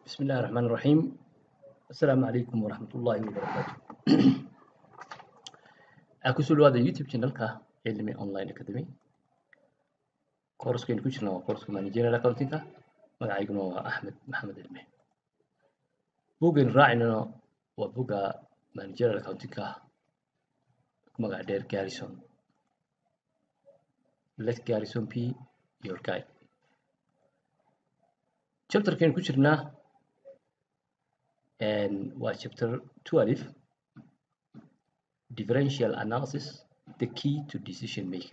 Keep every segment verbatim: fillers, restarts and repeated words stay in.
بسم الله الرحمن الرحيم. السلام عليكم ورحمة الله وبركاته. أكو سؤال هذا يوتيوب channel كا علمي أونلاين أكاديمي. كورس كين كوشنا وكورس كمانجيريال أكاونتينج كا مدعيكنا هو أحمد محمد علمي. بوجن راعينا وبوجا مانجيريال أكاونتينج كا مقع دير جاريسون. Let Garrison be your guide. Chapter كين كوشنا and what chapter twelve, differential analysis, the key to decision making.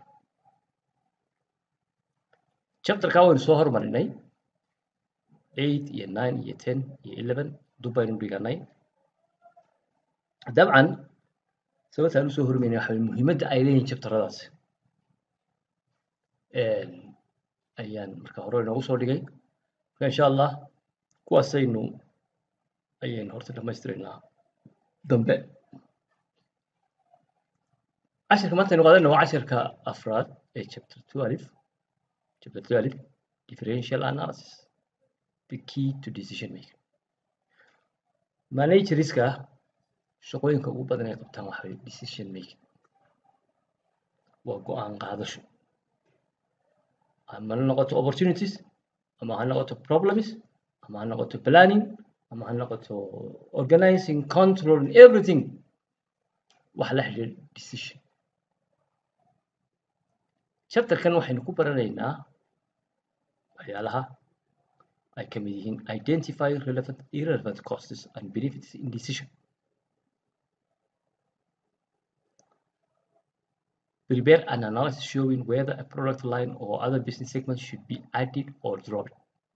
Chapter كاون سوهر مرناي eight year nine year ten year eleven دبي نبيع ناي. طبعا سويت أنا سوهر من يحمل مهمة أيلين chapter هذا. أيان مركهورين أوصل لجي. فإن شاء الله كواسينو أيين هرت لما يسترينا دمبه عشر كمان تنقول إنه عشر كأفراد أي chapter twelve chapter twelve differential analysis the key to decision making manage risk شقوين كأبو بدنا يقطع محل decision making وقوان قادش أما نقطة opportunities أما نقطة problems أما نقطة planning أما نقطة organizing controlling everything وحلح decision chapter كان waxaynu ku baranaynaa waxyaalaha ay ka mid yihiin identify relevant irrelevant costs and benefits in decision, prepare an analysis showing whether a product line or other business segment should be added or dropped.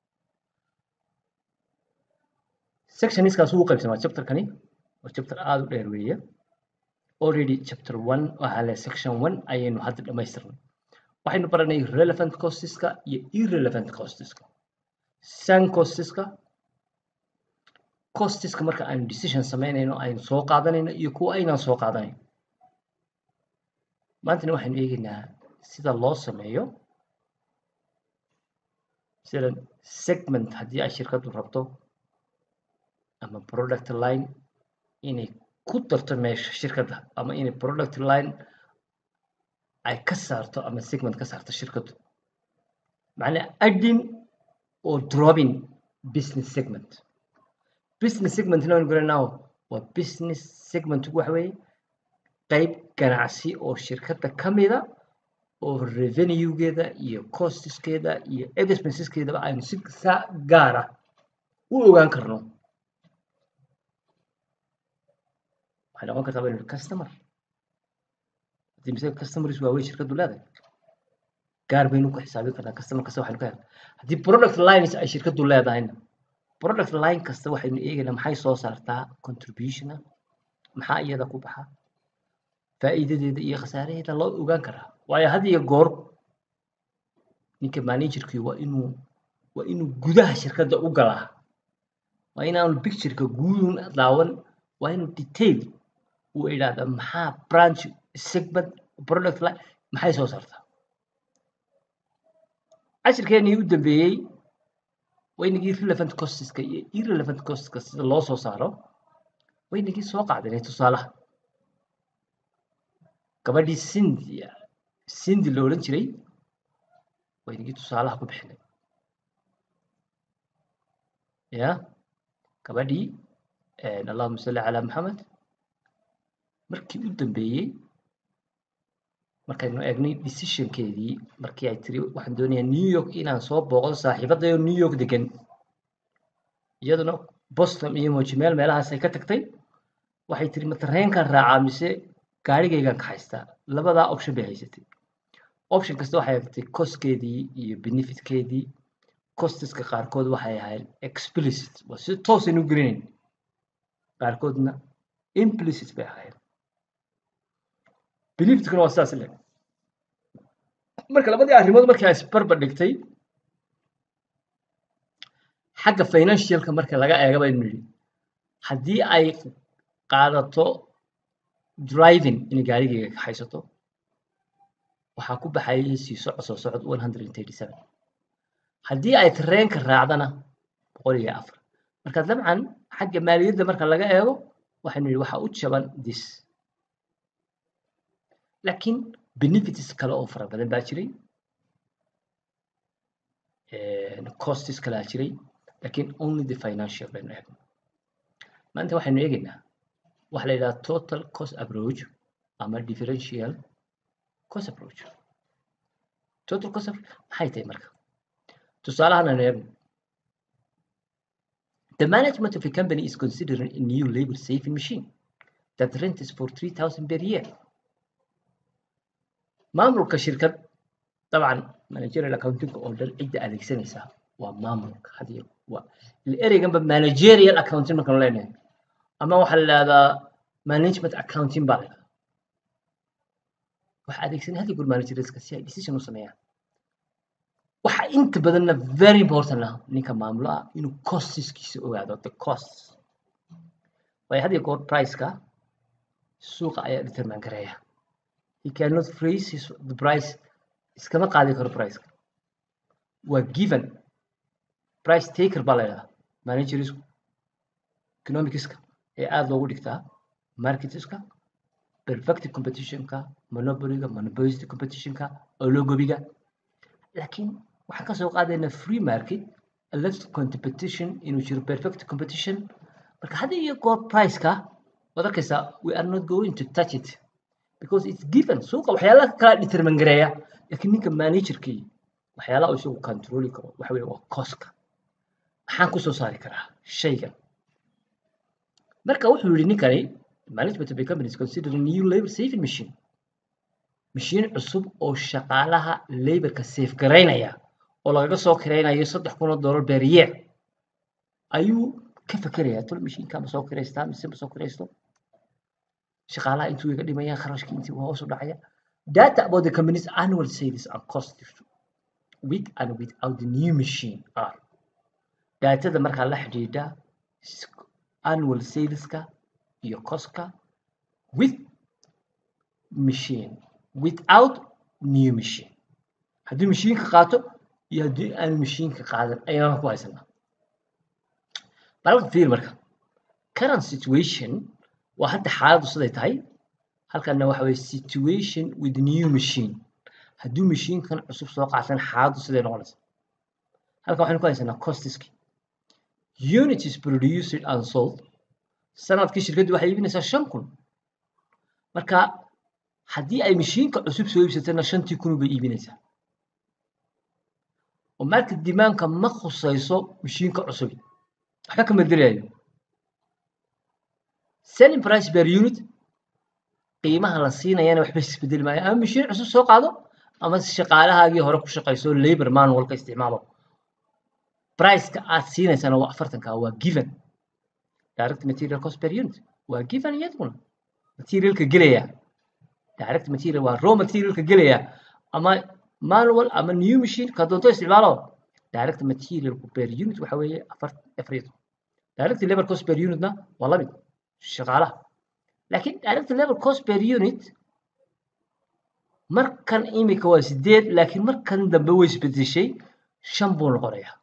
section iskaas uu qaybsamaa chapter kani waa chapter aad u dheer weeye. Already chapter one waxaa leh section one ayaynu hadda dhamaystirnay. waxaynu baranay relevant costs-ka iyo irrelevant costs-ka. sunk costs-ka costs-ka marka aynu decision sameynayno aynu soo qaadanayno iyo kuwa aynaan soo qaadanayn. maantana waxaynu eegaynaa sida loo sameeyo sida segment haddii ay shirkaddu rabto ama product line inay ku darto meesha shirkadda ama inay product line ay ka saarto ama segment ka saarto shirkaddu macnaa adding or dropping business segment. business segment loo garanaa waa business segment waxa weeye qayb ganacsi oo shirkadda ka mida oo revenue-geeda iyo costs-keeda iyo expenses-keedaba aynu si gaar ah u ogaan karno. waxay noqon kartaa baynu customer haddii mise customers waaweyn shirkaddu leedahay gaar baynu ku xisaabin karnaa customer kasta waxaynu ka helnaa. haddii product lines ay shirkaddu leedahayna product line kasta waxaynu eegaynaa maxay soo saartaa contribution maxaa iyada ku baxa faa'iidadeeda iyo khasaaraheeda loo ogaan karaa. waayo had iyo goor ninka managerkii waa inuu waa inuu gudaha shirkadda u galaa waa inaanu picture-ka guudun daawan waa inuu detail uu idhaahda maxaa branch segment product line maxay soo saartaa. cashirkeenii u dambeeyey waynagii relevant costs-ka iyo irrelevant costs-ka sida loo soo saaro waynagii soo qaadanay tusaalaha gabadhii Cindy Cindy la odhan jiray waynagii tusaalaha ku bixinay ya gabadhii allahumma salli ala Muhammad markii u dambeeyey markaynu eegnay decision-keedii markii ay tiri waxaan doonayaa New York inaan soo booqdo saaxiibadayoo New York degan iyaduna Boston iyo Mojimel meelahaas ay ka tagtay waxay tiri ma tareenkan raacaa mise gaarigaygan ka haystaa. labadaa option bay haysatay. option kasta waxay haysatay cost-keedii iyo benefit-keedii. costs-ka qaarkood waxay ahayd explicit waa si toos aynu gelinayn qaarkoodna implicit bay ahayd. benefit-kuna waa sidaas leeg. marka labadii arrimood markii ay isbarbar dhigtay xagga financial-ka marka laga eego baynu nidhi haddii ay qaadato driving inay gaarigayga ka haysato waxaa ku baxayay sii socod soo socod one hundred thirty-seven. haddii ay tareenka raacdana boqol iyo afar. marka dabcan xagga maaliyadda marka laga eego waxaynu yidhi waxa u jaban this laakiin benefits kale oo fara badan baa jiray costs kale aa jiray laakiin only the financial baynu eegno maanta waxaynu eegaynaa waxa la yidhaha total cost approach ama differential cost approach total cost maxay tahay marka tusaalahan aan eegno the management of a company is considering a new labor saving machine that rents for three thousand per year maamulka shirkad طبعا managerial accounting oo dhan cidda adeegsanaysa waa maamulka hadiyo waa ereygan ba managerial accounting markaan leenahay ama waxa la yiraahdaa management accounting baa la waxa adeegsan hadiyo gud managerialska si ay decision u sameeyaan waxa inta badanna very important ah ninka maamulaha inuu costiskiisa ogaado the costs way hadiyo god price-ka suuqa ayaa determine gareeya he cannot freeze his, the price iskama qaadi karo price waa given price taker baa la yidhahdaa managerial economicska ee aada loogu dhigtaa marketska perfect competitionka monopolyga monopolistic competitionka oligobiga laakiin waxaan ka soo qaadaynaa free market a left competition inuu jiro perfect competition marka hadda iyo goor price-ka waad arkaysaa we are not going to touch it because it's given suuqa waxyaalaha kala determine gareeya laakiin ninka managerkii waxyaalaha uu isagu control karo waxa weeye waa cost-ka maxaan ku soo saari karaa shaygan marka wuxuu yidhi ninkani management of a company is considering new labor saving machine machine cusub oo shaqaalaha laborka safe garaynaya oo lagaga soo kiraynayo saddex kun oo dollar per year ayuu ka fakerayaa tol mashiinka ma soo kiraystaa mise ma soo kiraysto shaqaalaha intuu iga dhimayaan kharashkii intii hoos u dhacaya data about the company's annual sales and costs with and without the new machine are datada marka la xidhiidha annual saleska iyo cost-ka with machine without new machine haddii mashiinka qaato iyo haddii aan mashiinka qaadan ayaan ku haysanaa balka fiir marka current situation waa hadda xaaladdu siday tahay halkana waxa weeye situation with new machine haddii mashiinkan cusub soo qaatan xaaladdu siday noqonaysa halka waxaynu ku haysanaa costiski units produced and sold sanadkii shirkaddu waxay iibinaysaa shan kun marka haddii ay mashiinka cusub soo iibsatana shantii kun bay iibinaysaa oo marka dimaanka ma khusayso mashiinka cusub waxba kama dirayo selling price per unit qiimaha la siinayana waxba isbedeli maayo ama mashiin cusub soo qaado ama shaqaalahaagii hore ku shaqayso labor manualka isticmaalo price-ka aad siinaysana waa afartanka waa given direct material cost per unit waa given iyaduna materialka gelaya direct material waa raw materialka gelaya ama manual ama new machine ka doonto isticmaalo direct material per unit waxa weeye afar afar direct labor cost per unit na waa la mid shaqaalaha laakiin direct labor cost per unit markan imika waa sideed laakiin markan dambe way isbedeshay shan buu noqonayaa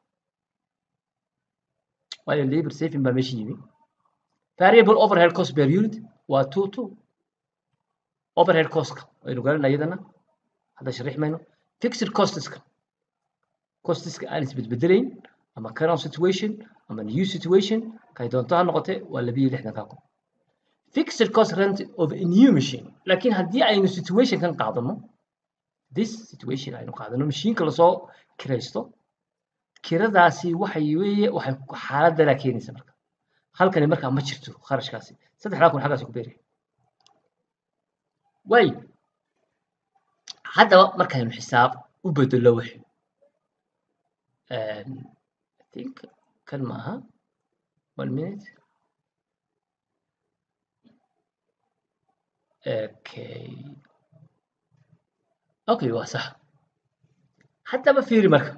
waayo labor saving baa meesha yimi variable overhead cost per unit waa two two overhead cost-ka waynu garanayna iyadana hadda sharix mayno fixed costs-ka costs-ka aan isbedbedelayn ama current situation ama new situation kay doonto ha noqote waa labiyo lixdan ka kun fixed cost rent of a new machine laakiin haddii aynu situation kan qaadano this situation aynu qaadano mashiinka lasoo kiraysto kiradaasi waxay weeye waxay xaaladana keenaysa marka halkani markaa ma jirto kharashkaasi saddexdaa kun xaggaas ku beeray way haddaba markaynu xisaab u bedelo wixii I think kan maaha one minute okay okay waa sax haddaba fiiri marka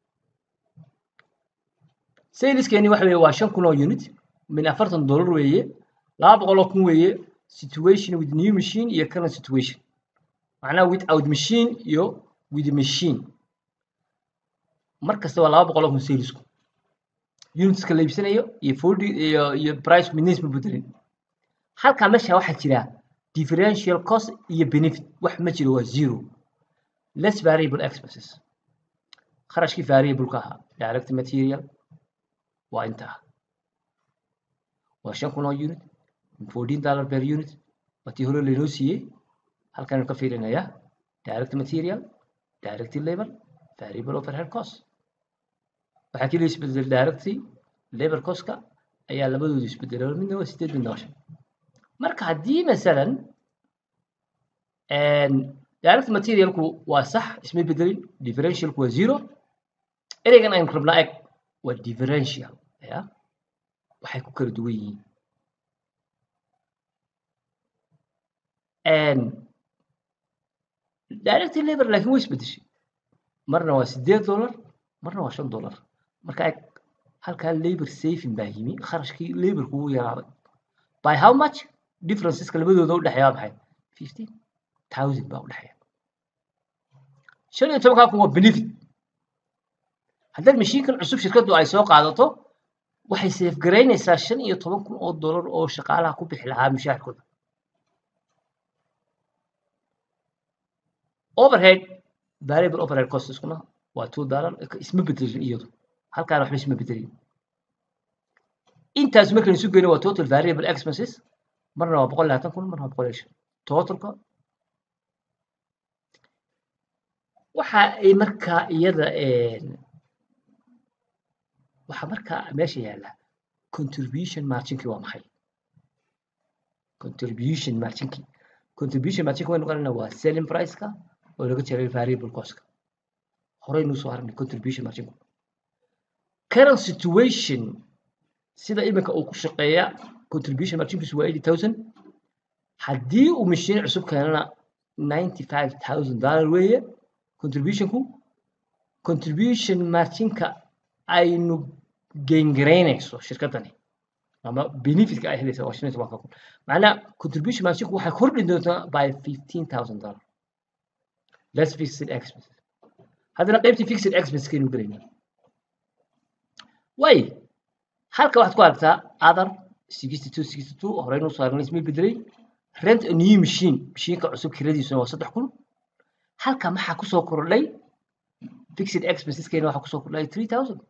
saleskeeni waxa weeye waa shan kun oo unit min afartan dollar weeye laba boqol oo kun weeye situation with new machine iyo current situation macnaha without machine iyo with machine markasta waa laba boqol oo kun salesku units ka leebsanayo iyo forty iyo iyo price midness ma bedelin halka meesha waxa jira differential cost iyo benefit wax ma jiro waa zero less variable expenses kharashkii variable ka ahaa direct material waa inta waa shan kun oo unit fourteen dollars per unit watii hore leeyo siiyay halkan ka fiirinaya direct material direct labor variable overhead cost waxa kale isbedel direct labor cost ka ayaa labadoodu isbedelay midna waa sideed midna waa shan marka hadii midalan and direct material ku waa sax isma bedelin differential ku waa zero ereygan aan rabnaa eg waa differential ya waxay ku kala duwan yihiin and direct labor laakiin way isbedeshay marna waa sideed dollar marna waa shan dollar marka eg halka labor saving baa yimi kharashkii labor ku yaraaday by how much differences labadooda u dhaxeeya maxay fifteen thousand baa u dhaxeeya shan iyo toban ka waa benefit haddii mashiinkan cusub shirkadu ay soo qaadato waxay save gareynaysaa shan iyo toban kun oo dollar oo shaqaalaha ku bixi lahaa mushaharkooda overhead variable overhead costs kuna waa two dollars isma bedelin iyadu halkaan wax isma bedelin intaas markaan isu geeyno waa total variable expenses marna waa boqol iyo labaatan kun marna waa boqol iyo shan totalka waxa ay marka iyada ee waxa marka meesha yaala contribution margin-ki waa maxay contribution margin-ki contribution margin-ki waa noqonayna waa selling price-ka oo laga jaray variable cost-ka horey noo soo harnay contribution margin-ku current situation sida iminka uu ku shaqeeya contribution margin-kiisu waa eighty thousand haddii uu mashiin cusub keenana ninety-five thousand dollars weeye contribution-ku contribution margin-ka aynu gain gareynayso shirkadani ama benefit-ka ay helayso waa shan iyo toban kun macna contribution margin-ku waxay kordhin doontaa by fifteen thousand dollars less fixed expenses hadana qaybtii fixed expenses keenu gareynaa way halka waxaad ku aragtaa other sixty-two sixty-two horey noo saarnay isma bedelay rent a new machine mashiinka cusub kiradiisuna waa saddex kun halka maxaa ku soo kordhay fixed expenses keenu waxa ku soo kordhay three thousand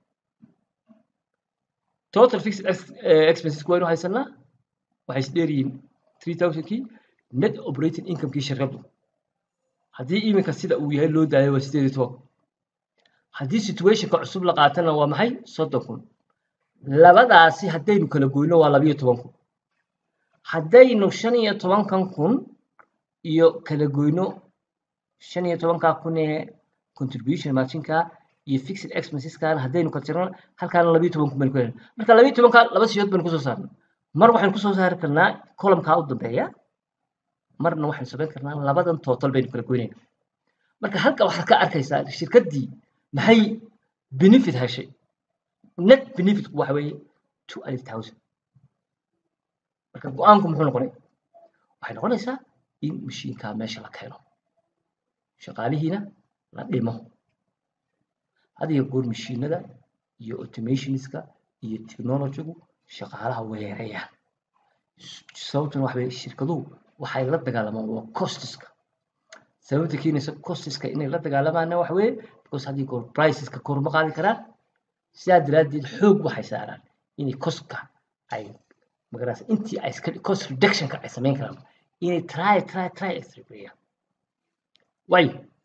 total fixed expenses ku waynu haysanaa waxay isdheeriyiin three thousand kii net operating income kii shirkadu haddii iminka sida uu yahay loo daayo waa sideed iyo toban haddii situationka cusub la qaatana waa maxay soddon kun labadaasi haddaynu kala goyno waa laba iyo toban kun haddaynu shan iyo toban kun iyo kala goyno shan iyo toban kun ee contribution margin-ka iyo fixed expenses kan haddaynu ka tirno halkaan laba iyo toban kun baan ku helnaa marka laba iyo toban ka laba siyood baan ku soo saarnaa mar waxaan ku soo saari karnaa column-ka u dambeeya marna waxaan sameyn karnaa labadan total baynu kala goynaynaa marka halka waxaad ka arkaysaa shirkadii maxay benefit heshay net benefit waxa weeye two thousand marka go'aanku muxuu noqonay waxay noqonaysaa in mashiinka meesha la keeno shaqaalihiina la dhimo hadiyo goor mashiinada iyo automationska iyo technology-gu shaqaalaha weerarayaan sababtuna waxa weeye shirkaduhu waxay la dagaalamaan waa costs-ka sababta keenaysa costs-ka inay la dagaalamaan waxa weeye because hadii goor prices-ka kor ma qaadi karaan sidaa daraadeed xoog waxay saaraan inay cost-ka ay magaraas intii ay iska cost reduction-ka ay sameyn karaan inay try try try extrapolate why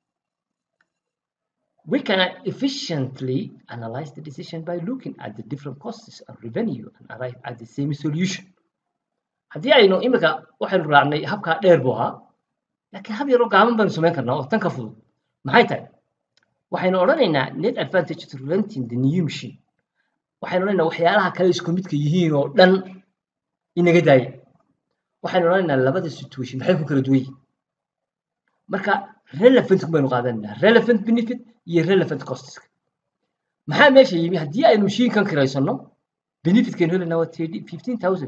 we can efficiently analyze the decision by looking at the different costs and revenue and arrive at the same solution haddii aynu imika waxaynu raacnay habka dheer buu ahaa laakiin hab yaro gaaban baynu samayn karnaa oo tan ka fudud maxay tahay waxaynu odhanaynaa net advantage to renting the new machine waxaynu odhanaynaa waxyaalaha kale isku midka yihiin oo dhan inaga daaya waxaynu odhanaynaa labada situation maxay ku kala duwan yihiin marka relevant baynu qaadanaynaa relevant benefit iyo relevant costs maxaa meesha yimi haddii aynu mashiinkan kiraysano benefitkeenu helaynaa waa fifteen thousand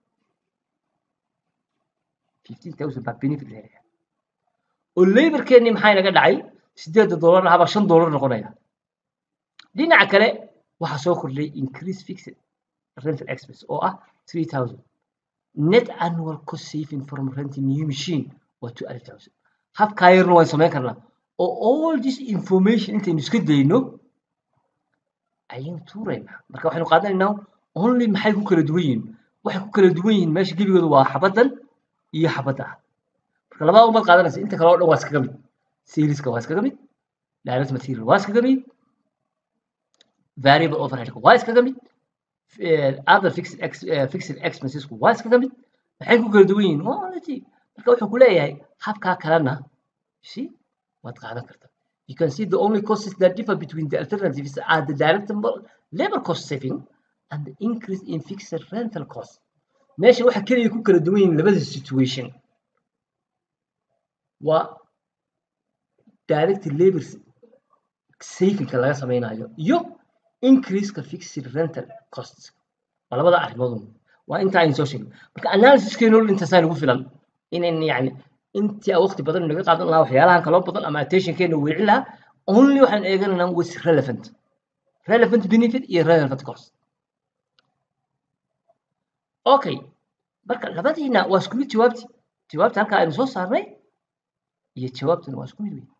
fifteen thousand baa benefit helaya oo laborkeeni maxay naga dhacay sideed dollar haba shan dollar noqonaya dhinaca kale waxa soo kordhay increase fixed rental expense oo ah three thousand. Net annual cost saving from renting new machine waa two thousand. habka yarna waan samayn karnaa oo all this information intaynu iska dayno ayaynu tuuraynaa. marka waxaynu qaadanaynaa only maxay ku kala duwan yihiin. waxay ku kala duwan yihiin meesha gebigooda waa xabadan iyo xabada. marka labada umad qaadanaysa inta kale oo dhan waa iskaga mid. Salieska waa iskaga mid, direct material waa iskaga mid, variable overhead waa iskaga mid, other fixed ex, uh, fixed expenses waa iskaga mid. maxay ku kala duwan yihiin only. marka wuxuu ku leeyahay habka kalena see waad qaadan kartaa. You can see the only costs that differ between the alternatives are the direct labor cost saving and the increase in fixed rental cost. meesha waxa kaliya ku kala duwan yihiin labada situation waa direct labor saving ka laga samaynayo iyo increase ka fixed rental costs. waa labada arrimood waa inta ay soo sheegay. marka analysis keeno inta saan ugu filan in in yani intii waqti badan naga qaadan lahaa waxyaalahan kala badan ama attention keeno weecin lahaa only waxaan eeganaynaa was relevant relevant benefit iyo relevant cost. okay marka labadiina waa isku mid jawaabti jawaabta halka aynu soo saarnay iyo jawaabtuna waa isku mid weyn.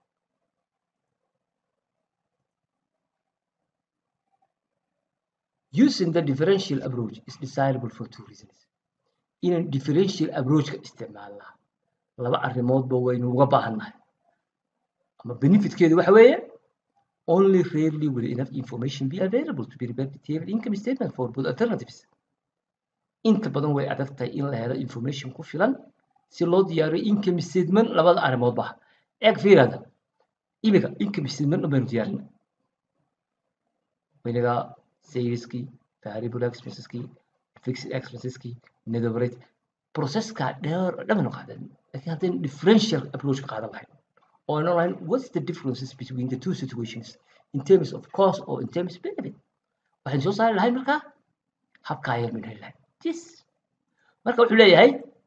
Using the differential approach is desirable for two reasons. In a differential approach ka isticmaalna laba arrimoodba waynu uga baahannahay. ama benefitkeedu waxa weeye only rarely will enough information be available to be prepared detailed income statement for both alternatives. inta badan way adag tahay in la helo information ku filan si loo diyaariyo income statement labada arrimoodba. eeg fiirada imiga income statement baynu diyaarinay waynaga saleski, variable expenseski, fixed expenseski, net overhead processka dheer dhammaan qaadan. laakiin haddii differential approach qaadan lahayn oo aan oran what's the differences between the two situations in terms of cost or in terms of benefit waxaan soo saari lahayn marka habka ayaynu leeyahay. this marka wuxuu leeyahay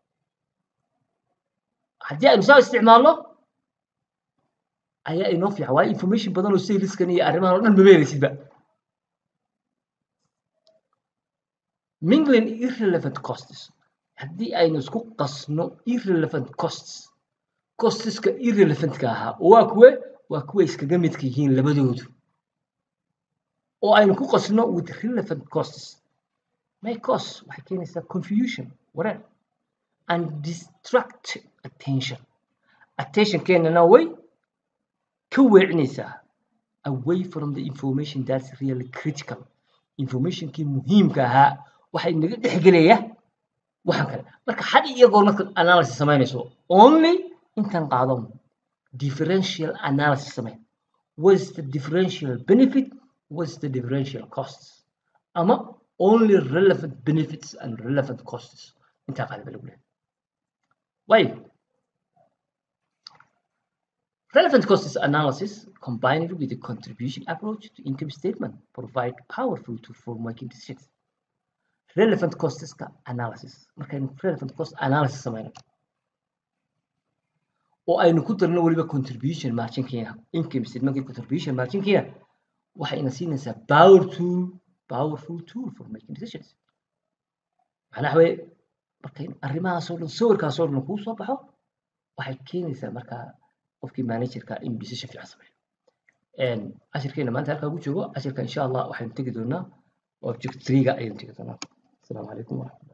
haddii aynu saa isticmaalno ayaa inoo fiican. waa information badan oo saleskan iyo arrimahan oo dhan mabeeraysidba. mingling irrelevant costs haddii aynu isku qasno irrelevant costs costeska irrelevantka ahaa waa kuwe waa kuwa iskaga midka yihiin labadoodu oo aynu ku qasno with relevant costs may cause waxay keenaysaa confusion wareer and distract attention. attention keenana way ka weecinaysaa away from the information that's really critical. informationkii muhiimka ahaa waxay naga dhexgelaya waxaan kale. marka had iyagoo marka analysis samaynayso only intan qaado differential analysis samay. what's the differential benefit, what's the differential costs ama only relevant benefits and relevant costs inta qaado lagu leeyahay. way relevant costs analysis combined with the contribution approach to income statement provide powerful tool for making decisions. relevant costs analysis markaynu relevant cost analysis samayno oo aynu ku darno waliba contribution margin keena income statement contribution margin keena waxay ina siinaysaa power tool powerful tool for making decisions. macnaha way markay arrimahaas oo dhan sawirkaas oo dhan ku soo baxo waxay keenaysaa marka qofkii managerka in decision fiican sameeyo. een ashirkeena maanta halka ugu joogo ashirka insha Allah waxaan tagi doonaa object three ga ayaan tagi doonaa. السلام عليكم ورحمة الله.